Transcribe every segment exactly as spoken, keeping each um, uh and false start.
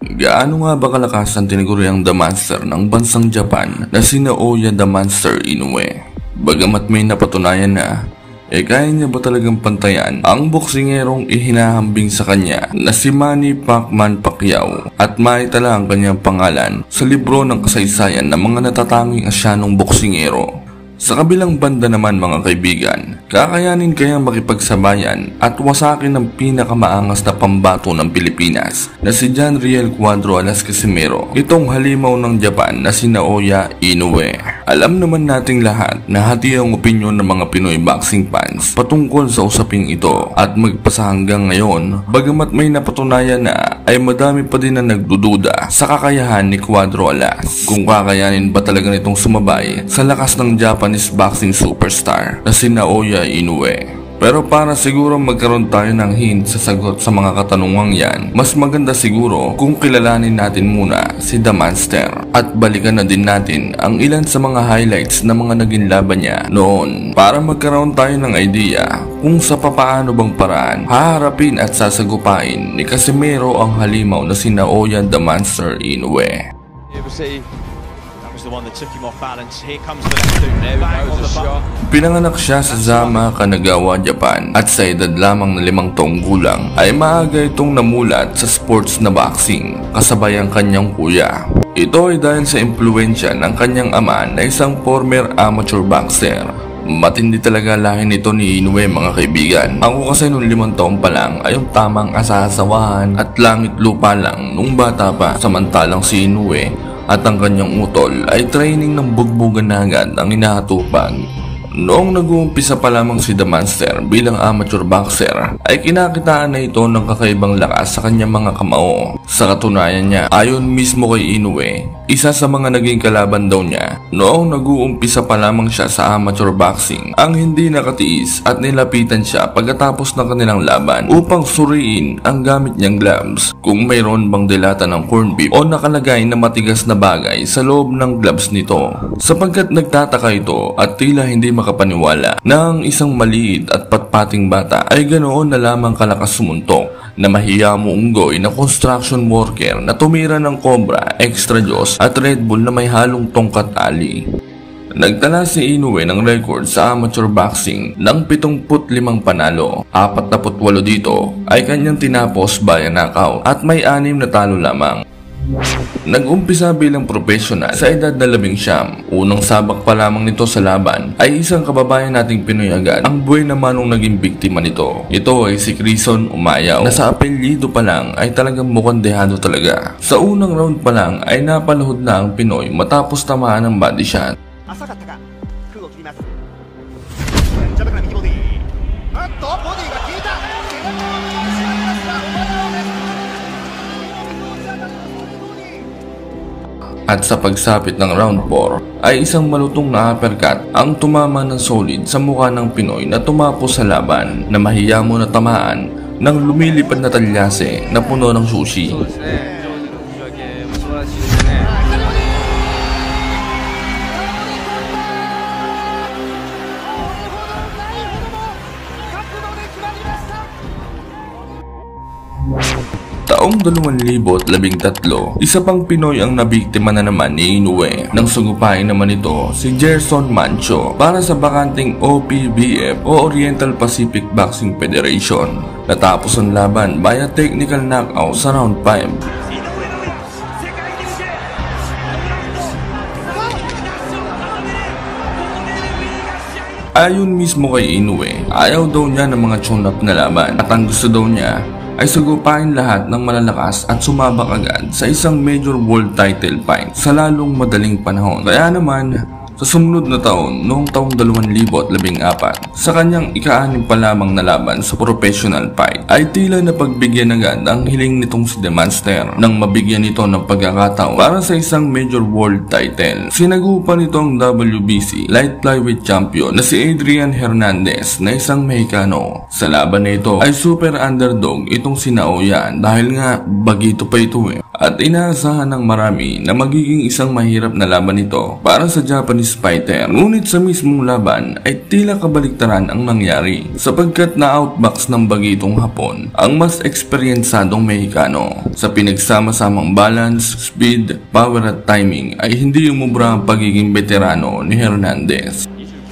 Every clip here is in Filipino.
gaano nga ba kalakas ang tinaguriang The Monster ng bansang Japan na si Naoya The Monster Inoue? Bagamat may napatunayan na, eh kaya niya ba talagang pantayan ang boksingerong ihinahambing sa kanya na si Manny Pacman Pacquiao at maitala ang kanyang pangalan sa libro ng kasaysayan ng mga natatanging Asyanong boksingero? Sa kabilang banda naman mga kaibigan, kakayanin kayang makipagsabayan at wasakin ng pinakamaangas na pambato ng Pilipinas na si John Riel Cuadro alas Casimero, itong halimaw ng Japan na si Naoya Inoue. Alam naman nating lahat na hati ang opinyon ng mga Pinoy boxing fans patungkol sa usaping ito at magpasa hanggang ngayon, bagamat may napatunayan na ay madami pa din na nagdududa sa kakayahan ni Cuadro Alas kung kakayanin ba talaga nitong sumabay sa lakas ng Japanese boxing superstar na si Naoya Inoue. Pero para siguro magkaroon tayo ng hint sa sagot sa mga katanungang yan, mas maganda siguro kung kilalanin natin muna si The Monster at balikan na din natin ang ilan sa mga highlights na mga naging laban niya noon para magkaroon tayo ng idea kung sa papaano bang paraan haharapin at sasagupain ni Casimero ang halimaw na si Naoya The Monster Inoue. Pinanganak siya sa Zama, Kanagawa, Japan at sa edad lamang na limang taong gulang ay maaga itong namulat sa sports na boxing kasabay ang kanyang kuya. Ito ay dahil sa impluensya ng kanyang ama na isang former amateur boxer. Matindi talaga lahi nito ni Inoue mga kaibigan. Ako kasi nung limang taon pa lang ay yung tamang asasawahan at langit lupa lang nung bata pa, samantalang si Inoue at ang kanyang utol ay training ng bugbugan na agad ang inahatupag. Noong nag-uumpisa pa lamang si The Monster bilang amateur boxer ay kinakitaan na ito ng kakaibang lakas sa kanyang mga kamao. Sa katunayan niya, ayon mismo kay Inoue, isa sa mga naging kalaban daw niya noong nag-uumpisa pa lamang siya sa amateur boxing ang hindi nakatiis at nilapitan siya pagkatapos ng kanilang laban upang suriin ang gamit niyang gloves kung mayroon bang dilata ng corned beef o nakalagay na matigas na bagay sa loob ng gloves nito. Sapagkat nagtataka ito at tila hindi makapaniwala na ang isang maliit at patpating bata ay ganoon na lamang kalakas sumuntok na mahiyamo unggoy na construction worker na tumira ng Cobra, Extra Diyos at Red Bull na may halong tongkat ali. Nagtala si Inoue ng record sa amateur boxing ng pitongput limang panalo, apat na putwalo dito ay kanyang tinapos via knockout at may anim na talo lamang. Nag-umpisa bilang professional sa edad na labing siyam. Unang sabak pa lamang nito sa laban ay isang kababayan nating Pinoy agad ang buhay naman nung naging biktima nito. Ito ay si Crison Umayaw na sa apelyido pa lang ay talagang mukhang dehado talaga. Sa unang round pa lang ay napaluhod na ang Pinoy matapos tamaan ng body shot. At sa pagsapit ng round four ay isang malutong na uppercut ang tumama ng solid sa mukha ng Pinoy na tumapos sa laban na mahiyamo na tamaan ng lumilipad na talyase na puno ng sushi. Taong dalawang libo at labing tatlo, isa pang Pinoy ang nabiktima na naman ni Inoue. Nang sugupain naman ito si Gerson Mancho para sa bakanting O P B F o Oriental Pacific Boxing Federation. Natapos ang laban via technical knockout sa round five. Ayon mismo kay Inoue, ayaw daw niya ng mga tune-up na laban at ang gusto daw niya ay sugupain lahat ng malalakas at sumabak agad sa isang major world title fight sa lalong madaling panahon. Kaya naman, sa sumunod na taon, noong taong dalawang libo at labing apat, sa kanyang ika-anim pa lamang na laban sa professional fight, ay tila na pagbigyan agad ang hiling nitong si The Monster nang mabigyan ito ng pagkakataon para sa isang major world title. Sinagupan nito ang W B C Light Flyweight Champion na si Adrian Hernandez na isang Mexicano. Sa laban na ito ay super underdog itong si Naoya dahil nga bagito pa ito eh. At inaasahan ng marami na magiging isang mahirap na laban ito para sa Japanese fighter. Ngunit sa mismong laban ay tila kabaliktaran ang nangyari sapagkat na-outbox ng bagitong Hapon ang mas eksperyensadong Mexicano. Sa pinagsama-samang balance, speed, power at timing ay hindi umubra ang pagiging veterano ni Hernandez.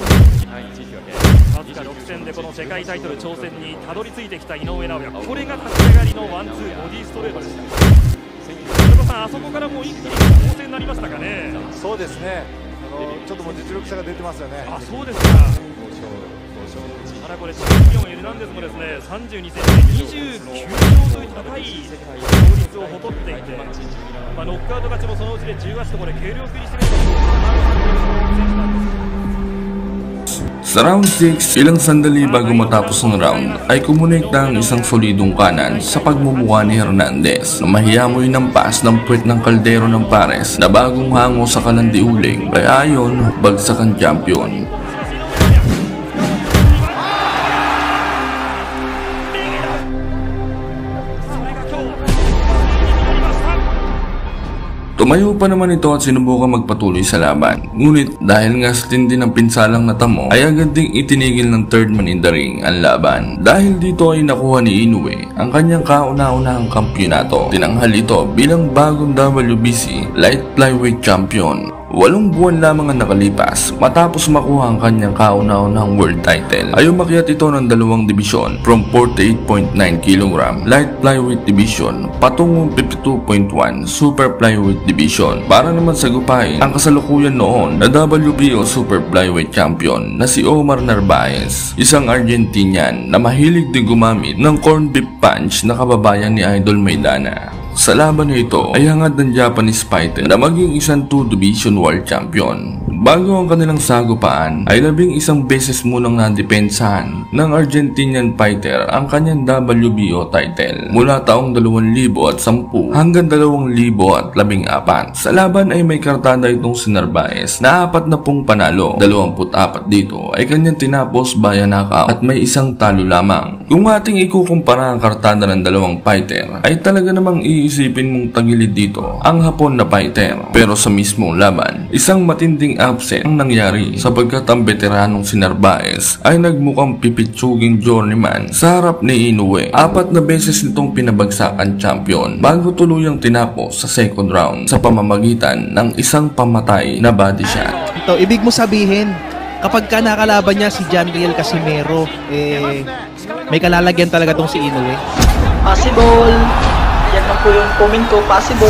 この世界タイトル挑戦にたどり着いてきた井上尚弥、これが立ち上がりのワンツーボディストレートでした。田中さん、あそこからもう一気に攻勢になりましたかね。そうですね。あのちょっともう実力差が出てますよね。あ、そうですか。ただこれチャンピオンエルナンデスもですね、さんじゅうにセンチ、にじゅうきゅう勝という高い勝率を誇っていて、まあノックアウト勝ちもそのうちでじゅうはちとこれ軽量級にしてみると選手なんです。 Sa round six, ilang sandali bago matapos ang round ay kumonekta ang isang solidong kanan sa pagmumukha ni Hernandez na mahiyamoy ng pass ng puwet ng kaldero ng pares na bagong hango sa kalandiuling kaya ayon bagsak ang champion. Tumayo pa naman ito at sinubukan magpatuloy sa laban. Ngunit dahil nga sa tindi ng pinsalang natamo ay agad ding itinigil ng third man in the ring ang laban. Dahil dito ay nakuha ni Inoue ang kanyang kauna-unahang kampyonato. Tinanghal ito bilang bagong W B C Light Flyweight Champion. Walong buwan lamang ang nakalipas matapos makuha ang kanyang kauna-unahang world title ay umakyat ito ng dalawang dibisyon from forty-eight point nine kilogram light flyweight division patungong fifty-two point one super flyweight division para naman sagupain ang kasalukuyan noon na W B O super flyweight champion na si Omar Narvaez, isang Argentinian na mahilig din gumamit ng corned beef punch na kababayan ni Idol Maidana. Sa laban na ito ay hangad ng Japanese fighter na maging isang two division world champion. Bago ang kanilang sagupaan ay labing isang beses munang nadepensahan ng Argentinian fighter ang kanyang W B O title mula taong dalawang libo at sampu hanggang dalawang libo at labing apat. Sa laban ay may kartada itong si Narvaez na apat na pong panalo, dalawamput apat dito ay kanyang tinapos via knockout at may isang talo lamang. Kung ating ikukumpara ang kartada ng dalawang fighter ay talaga namang iisipin mong tagilid dito ang Hapon na fighter, pero sa mismong laban isang matinding upset ang nangyari sapagkat ang veteranong si Narvaez ay nagmukhang pipitsuging journeyman sa harap ni Inoue. Apat na beses nitong pinabagsakan champion bago tuluyang tinapos sa second round sa pamamagitan ng isang pamatay na body shot. Ito, ibig mo sabihin kapag ka nakalaban niya si Janriel Casimero, eh may kalalagyan talaga tong si Inoue. Possible. Yan lang po yung comment ko, possible.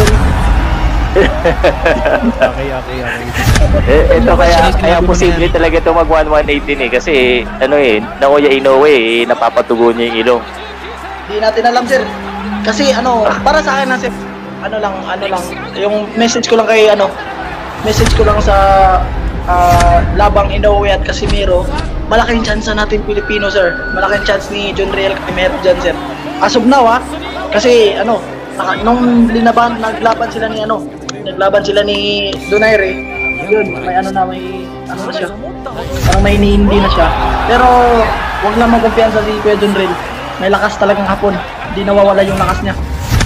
Okay, okay, okay. Eh, ito kaya, kaya posible talaga ito mag one eighteen eh. Kasi, ano eh, Naoya Inoue eh, napapatugo niya yung ilong. Hindi natin alam, sir. Kasi, ano, para sa akin na, sir, ano lang, ano lang, yung message ko lang kay, ano, message ko lang sa uh, labang Inoue at Casimero, malaking chance natin Pilipino, sir. Malaking chance ni John Real Casimero dyan, sir. As of now, ha, kasi, ano, nung linaban, naglaban sila ni, ano, naglaban sila ni Donaire, yun, may ano na, may ano na siya, parang may hindi na siya. Pero huwag lang magkumpiyansa si Kuya John Real, may lakas talagang Hapon, hindi nawawala yung lakas niya.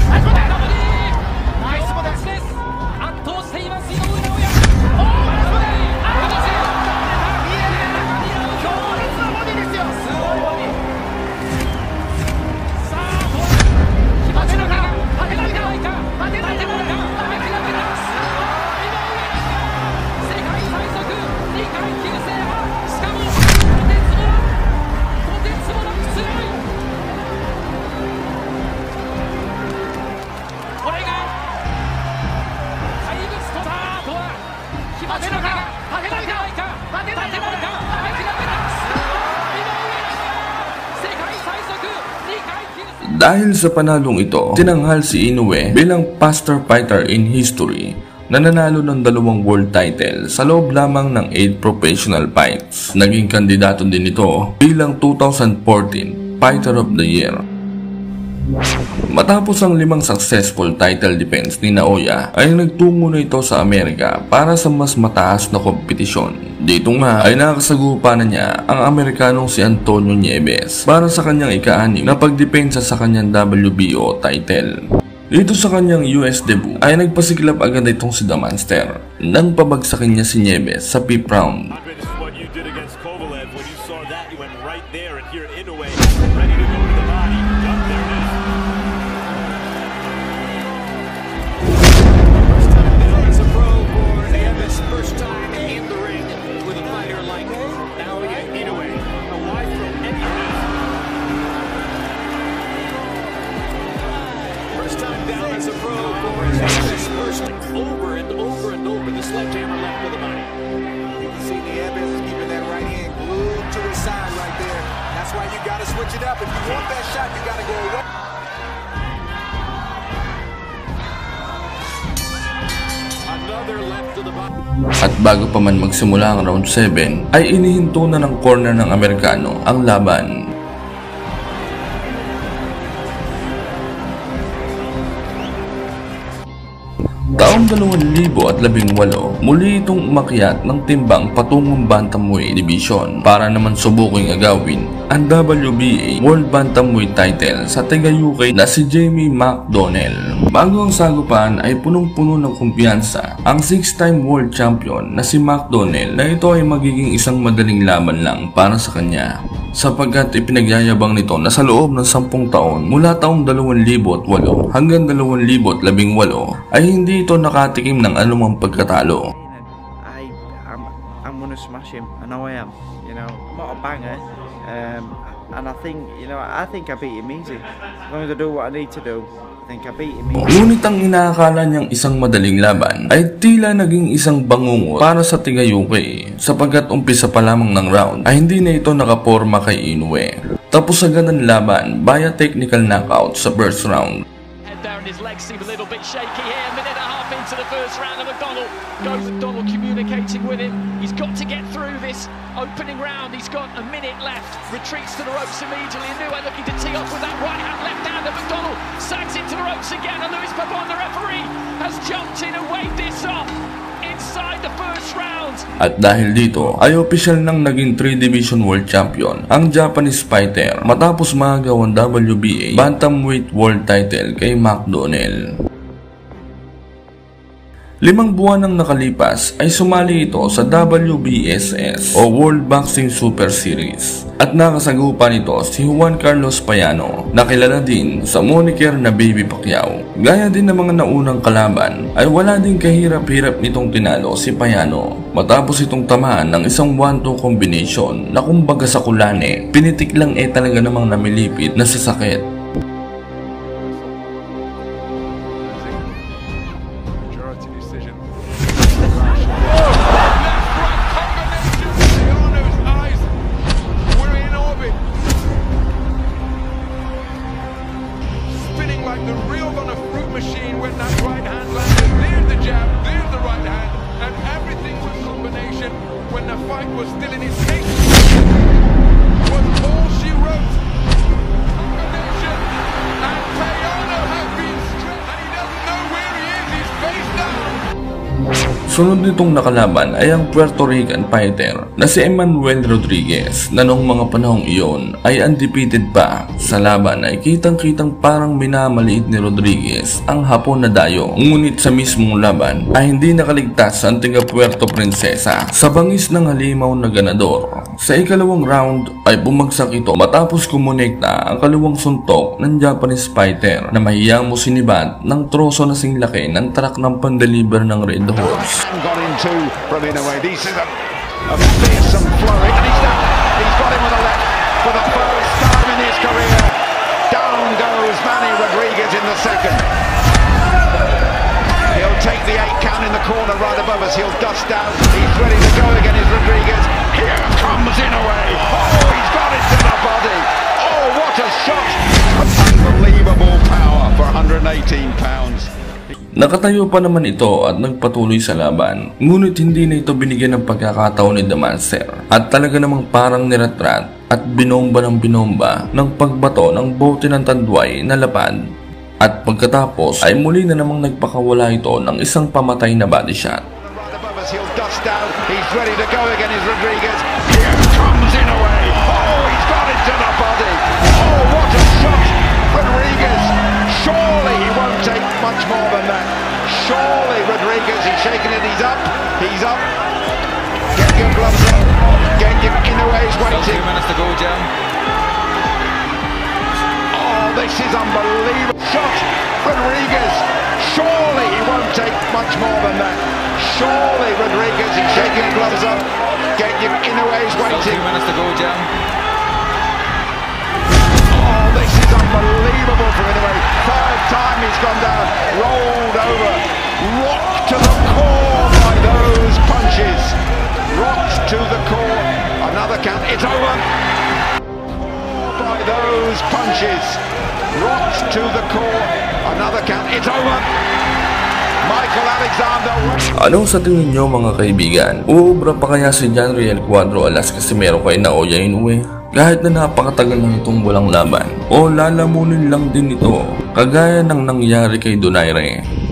Dahil sa panalong ito, tinanghal si Inoue bilang faster fighter in history na nanalo ng dalawang world title sa loob lamang ng eight professional fights. Naging kandidato din ito bilang two thousand fourteen Fighter of the Year. Matapos ang limang successful title defense ni Naoya ay nagtungo na ito sa Amerika para sa mas mataas na kompetisyon. Dito nga ay nakasagupa na niya ang Amerikanong si Antonio Nieves para sa kanyang ika-anim na pagdepensa sa kanyang W B O title. Dito sa kanyang U S debut ay nagpasiklap agad itong si The Monster nang pabagsakin niya si Nieves sa fifth round. Over and over and over, this left hammer left with the body. You can see the Evans keeping that right hand glued to his side right there. That's why you got to switch it up. If you want that shot, you got to go away. Another left to the body. At bago pa man magsimula ang round seven, ay inihinto na ng corner ng Amerikano ang laban. Taong dalawang libo at labing walo, muli itong umakyat ng timbang patungong Bantamweight Division para naman subuking agawin ang W B A World Bantamweight title sa taga-U K na si Jamie McDonnell. Bago ang sagupan ay punong-puno ng kumpiyansa ang six-time world champion na si McDonnell na ito ay magiging isang madaling laban lang para sa kanya, sapagkat ipinagyayabang nito na sa loob ng sampung taon mula taong dalawang libo at walo hanggang dalawang libo at labing walo ay hindi ito nakatikim ng anumang pagkatalo. I, I'm, I'm gonna smash him. I know I am. You know, I'm not a banger, um, and I think, you know, I think I beat him easy. As long as I do what I need to do, I think I beat him easy. Ngunit ang inaakala niyang isang madaling laban ay tila naging isang bangungot para sa taga-U K, sapagkat umpisa pa lamang ng round ay hindi na ito nakaporma kay Inoue. Tapos agad ang laban via technical knockout sa first round. Down his legs seem a little bit shaky here. A minute and a half into the first round, and McDonnell goes. McDonnell communicating with him. He's got to get through this opening round. He's got a minute left. Retreats to the ropes immediately. Inoue looking to tee off with that right hand, left hand, and McDonnell sags into the ropes again. And Luis Pabon, the referee, has jumped in and waved this off inside the first round. At dahil dito ay opisyal nang naging three division world champion ang Japanese fighter matapos maagaw ang W B A Bantamweight world title kay McDonnell. Limang buwan nang nakalipas ay sumali ito sa W B S S o World Boxing Super Series at nakasagupan nito si Juan Carlos Payano na kilala din sa moniker na Baby Pacquiao. Gaya din ng mga naunang kalaban ay wala din kahirap-hirap nitong tinalo si Payano matapos itong tamaan ng isang one two combination na kumbaga sa kulane, pinitik lang eh talaga namang namilipit na sasakit. Sunod nitong nakalaban ay ang Puerto Rican fighter na si Emmanuel Rodriguez na noong mga panahong iyon ay undefeated pa. Sa laban ay kitang-kitang parang minamaliit ni Rodriguez ang Hapon na dayo. Ngunit sa mismong laban ay hindi nakaligtas ang taga Puerto Princesa sa bangis ng halimaw na ganador. Sa ikalawang round ay bumagsak ito matapos kumonekta ang kaliwang suntok ng Japanese fighter na mahiyang mo sinibat ng troso na singlaki ng truck ng pandeliver ng Red Horse. Got into from Inoue. This is a, a fearsome flurry, and he's done. He's got him with a left for the first time in his career. Down goes Manny Rodriguez in the second. He'll take the eight count in the corner right above us. He'll dust down. He's ready to go again. Is Rodriguez? Here comes Inoue. Oh, he's got it to the body. Oh, what a shot! Unbelievable power for one hundred eighteen pounds. Nakatayo pa naman ito at nagpatuloy sa laban, ngunit hindi na ito binigyan ng pagkakataon ni The Monster at talaga namang parang niratrat at binomba ng binomba ng pagbato ng bote ng tandway na lapad. At pagkatapos ay muli na namang nagpakawala ito ng isang pamatay na body shot. He'll dust down. He's ready to go again. Is Rodriguez? Here comes Inoue. Oh, he's got it to the body. Oh, what a shot! Rodriguez. Surely he won't take much more than that. Surely Rodriguez, he's shaking it, he's up, he's up. Get your gloves up. Get your Inoue is waiting. Still two minutes to go, Jim. Oh, this is unbelievable. Shot, Rodriguez. Surely he won't take much more than that. Surely Rodriguez, he's shaking your gloves up. Get your Inoue is waiting. Still two minutes to go, Jim. Oh, this is unbelievable from Inoue. Third time he's gone down, rolled over, rocked to the core by those punches. Rocked to the core. Another count. It's over. By those punches. Rocked to the core. Another count. It's over. Michael Alexander. Ano sa tingin nyo mga kaibigan? Uubra pa kaya si John Riel Cuadro Alas Casimero kay Naoya Inoue? Kahit na napakatagal na itong walang laban? O lalamunin lang din ito? Kagaya ng nangyari kay Donaire?